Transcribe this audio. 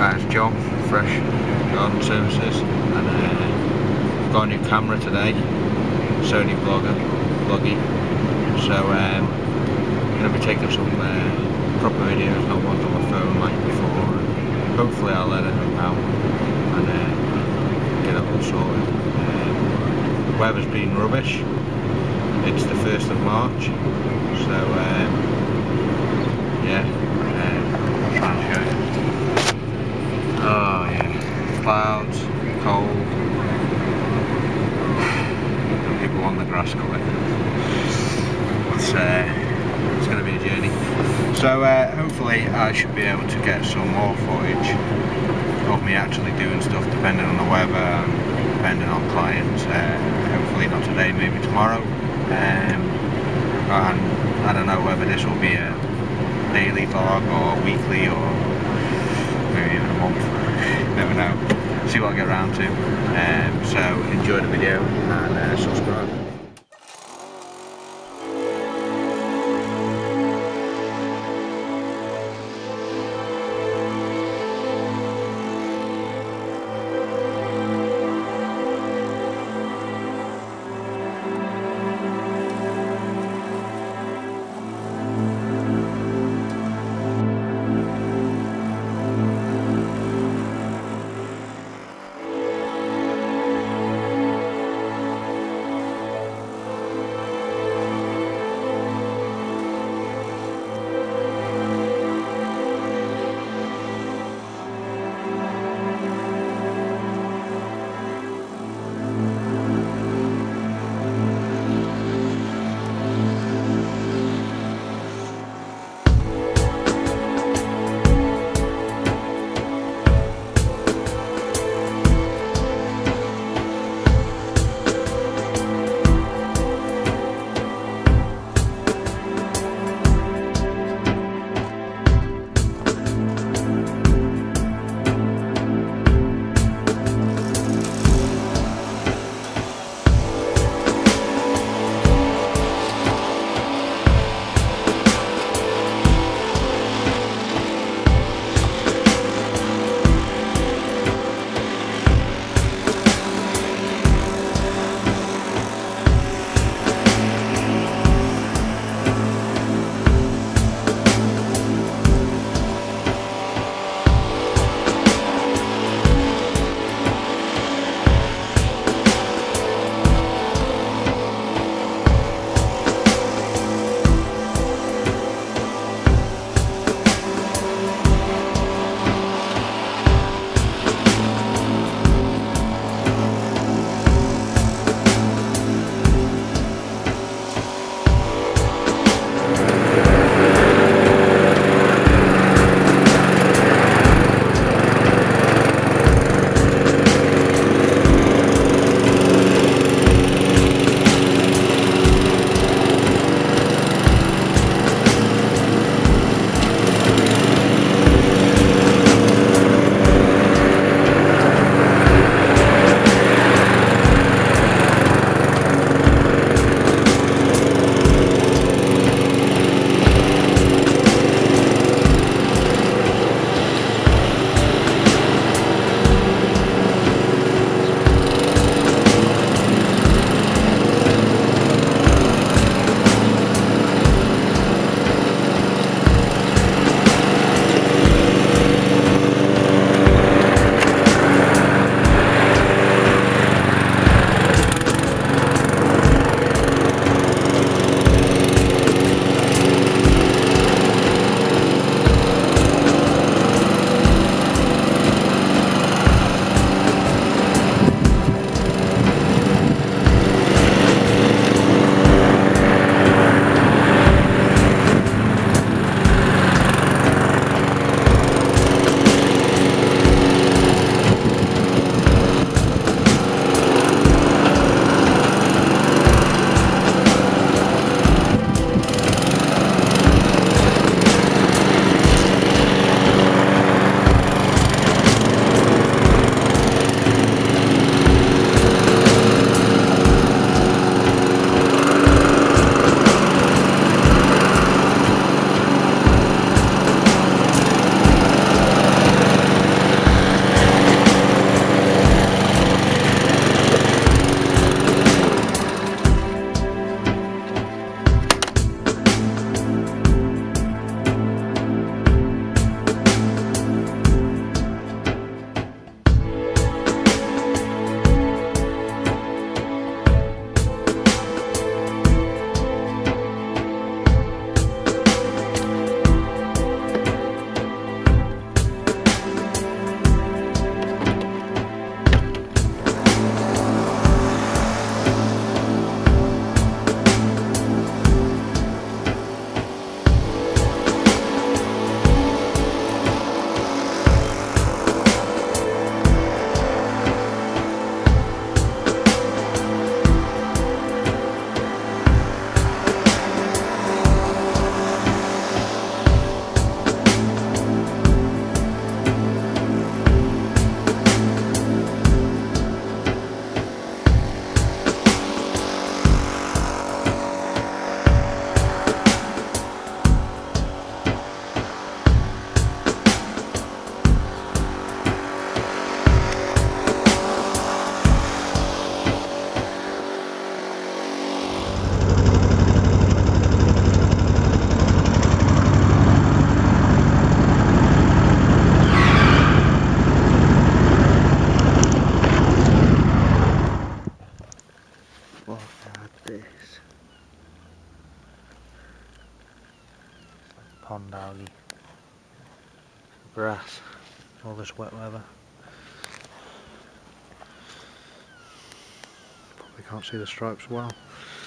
Hi, it's John, Fresh Garden Services, and I've got a new camera today, Sony Vloggy. So I'm going to be taking some proper videos, not ones on my phone like before. And hopefully I'll edit them out and get it all sorted. The weather's been rubbish. It's the 1st of March, so yeah, I'll try and show you. Oh yeah, clouds, cold, and people on the grass cutting. It's going to be a journey. So hopefully I should be able to get some more footage of me actually doing stuff, depending on the weather and depending on clients. Hopefully not today, maybe tomorrow. And I don't know whether this will be a daily vlog or weekly or maybe even a month. Never know. See what I get around to. So enjoy the video and subscribe. grass, all this wet weather. Probably can't see the stripes well.